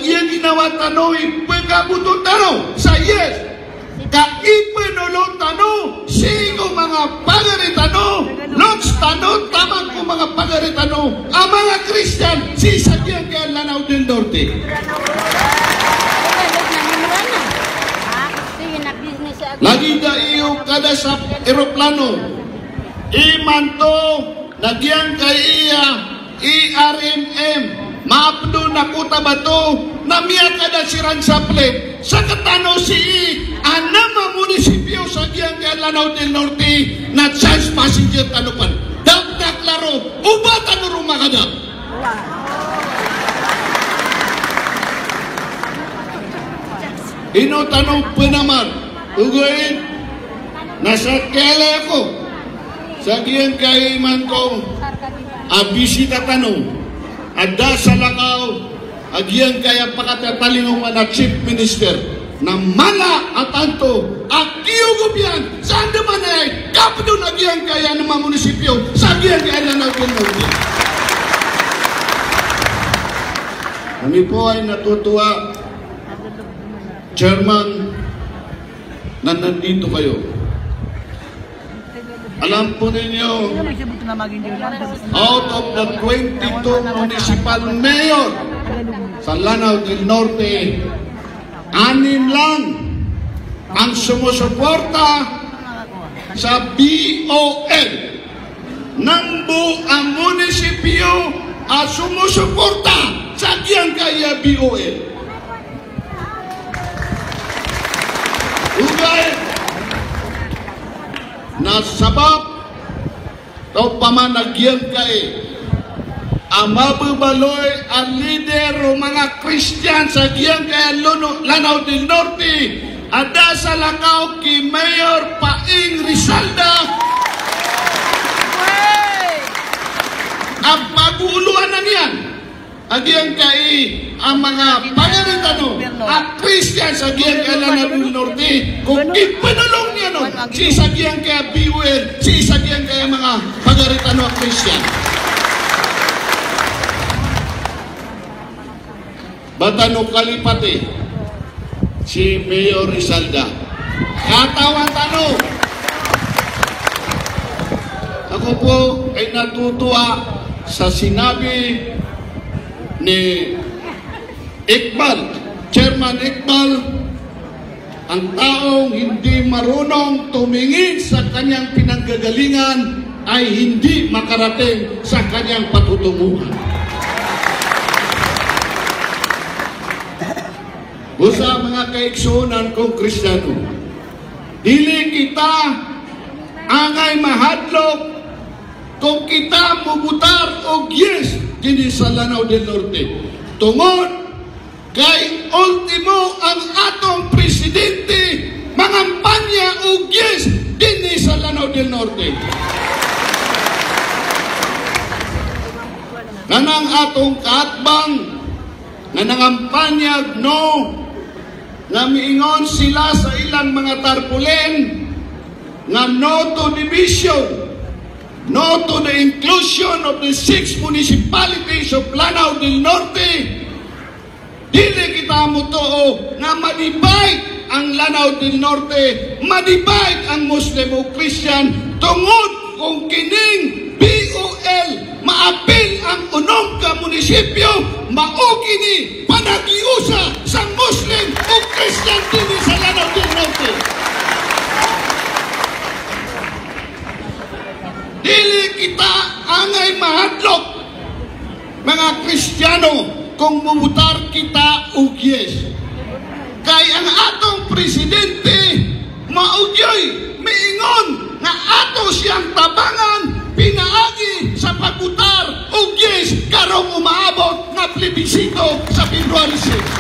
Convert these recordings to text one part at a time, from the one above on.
iyang ginawa tano, ipagabuto tano sa yes. Kaipanulo tano, sigo mga pagaritano, lots tano, tamang ko mga pagaritano, ang mga Christian, si Sagyang kaya Lanao del Norte. Lagi na iyo kada sa aeroplano, imanto, nagyang kay iya, IRMM, maapdo na kuta ba to, namiyat kada si Ransaple, sa katano si anama munisipyo sa Giyang Lanao del Norte na chance passenger tanupan. Dagdag laro, ubatan mo rumakada. Ino tanong pa naman, ugoyin, nasa kele ako, sa Giyang kaiman ko, abisita tanong, ada sa Lanao, agyan kaya pakatatalinong na Chief Minister na mala at anto akiyugop yan saan naman ay kapdo na agyan kaya ng mga munisipyo sa agyan kaya na nagpunod. Kami po ay natutuwa, Chairman, na nandito kayo. Alam po ninyo, out of the 22 municipal mayor sa Lanao del Norte, 6 lang ang sumusuporta sa BOL. Nang buong munisipyo at sumusuporta sa Giyang Kaya BOL. Ugay, nasabab o pamanagyan kay ang mabubaloy ang lider o mga Christian sa Giyang kaya Lanao del Norte ada sa Lanao ki Mayor Paing Rizalda ang pag-uuluan na niyan agyan kay ang mga pangaritano at Christian sa Giyang kaya Lanao del Norte kung ipanulong niya no si sa Giyang kaya BUL si sa Giyang kaya mga pangaritano at Christian. Batano kalipati si Mayor Rizalda. Katawan tanong. Ako po ay natutuwa sa sinabi ni Iqbal, Chairman Iqbal, ang taong hindi marunong tumingin sa kanyang pinanggagalingan ay hindi makarating sa kanyang patutunguhan. Usa mga kaigsunan kong Kristiyano, dili kita angay mahadlok kung kita mubutar og yes kini sa Lanao del Norte. Tungod kay ultimo ang atong presidente mangampanya og yes kini sa Lanao del Norte. Nanang atong kaatbang na nangampanyag no nga miingon sila sa ilang mga tarpulen nga no to division, no to the inclusion of the 6 municipalities of Lanao del Norte. Dili kita mutuo nga madibay ang Lanao del Norte, madibay ang Muslim o Christian tungod kung kining BOL maapil ang unong ka munisipyo mauki ni panagiusa sa Muslim o Christian dili sa Lanao del Norte. Dili kita angay mahadlok mga Kristiyano kung mumutar kita og yes. Kay ang atong presidente maugyoy miingon nga ato siyang tabangan pinaagi sa pagbutar og yes karong umaabot nga plebisito sa February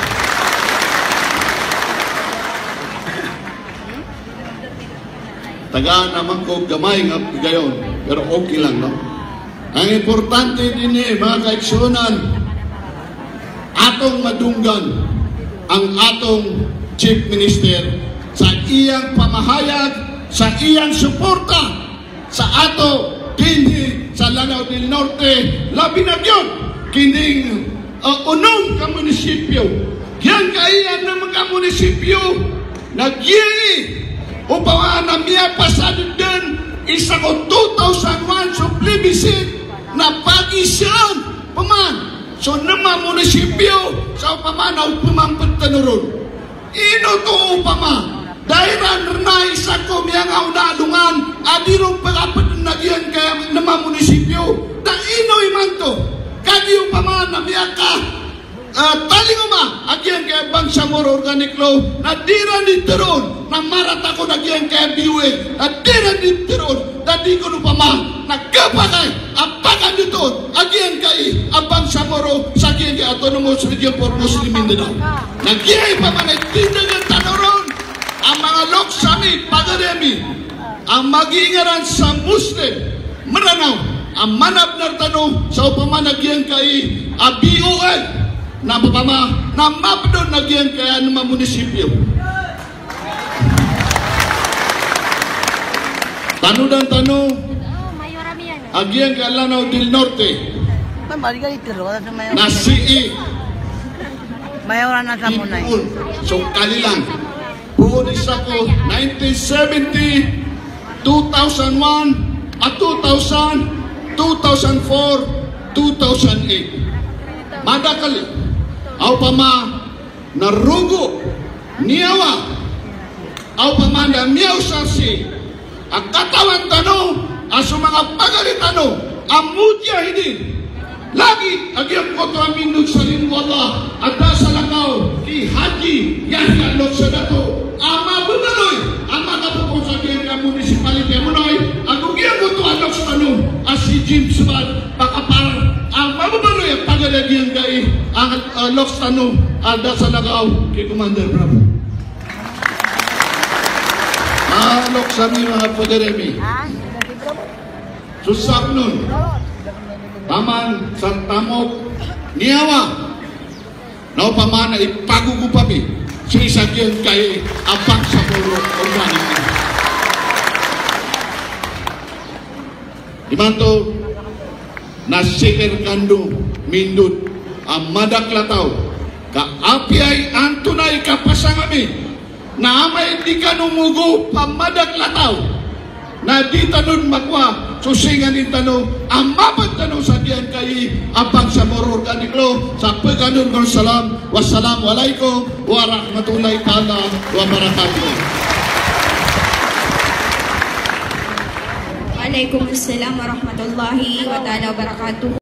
6. Tagaan naman ko gamay nga gayon, pero okay lang, no? Ang importante din mga kaigsunan, atong madunggan ang atong Chief Minister sa iyang pamahayag, sa iyang suporta sa ato kini sa Lanao del Norte, labi na yun kining unong ka munisipyo. Yan kaiyan ng mga munisipyo nagyi upawa na miya pasado din isa ko 2001 so plebiscite na pag-isyan paman. So nama munisipyo sa upamanaw pumampantanuron. Ino to upama. Dahil na isa ko miyang aunalungan adirong pagkapat nagyan kaya nama munisipyo. Da ino iman to. Kagi upama na miya ka taling uma agyan kaya bangsa moro organic law na diran diteron na marat ako nagyan kaya biwe na diran diteron na di ko upama nagkapakay apakan dito agyan kay abang sa moro sa agyan kaya autonomous region for Muslim Mindanao nagyay pa man tindag ang tanoron ang mga loksami pagaremi ang mag-iingaran sa Muslim Mindanao ang manap na tanong sa upama nagyan kay BOL na papama na mapdo nagyan kaya ng mga munisipyo. Tanong dan tanong agyan ka Lanao del Norte na CE Mayoran na sa munay. So kalilang buod isa ko 1970 2001 at 2000 2004 2008 madakal aw pama narugo niyawa aw pama na miyaw sarsi ang katawan tanong aso mga pagalitano ang mudya hindi lagi agyang ko to amin nagsalin mo Allah at sa lakaw ki Haji Yahya Loksadato ama bunaloy ama kapupong sa kaya ka municipality munoy ang ugyang ko to alok sa tanong as si Jim Subat pakapar ang mababaloy ang pagalagyan kay ang Loks tanong ada sa lakaw kay Commander Bravo Loks sa mga pagaremi susak nun paman sa tamok niyawa na paman na ipagugupami sa isagyan kay abang sa puro organic imanto na sikir kando mindut ang madaklataw kaapiay ang tunay kapasangami na amay di ka numugo pamadaklataw na di tanong magwa susingan yung tanong ang mapat tanong sa diyan kay abang sa moro organic law sa pagkanon ng salam wassalamualaikum warahmatullahi ta'ala wabarakatuh. Waalaikumsalam warahmatullahi ta'ala wabarakatuh.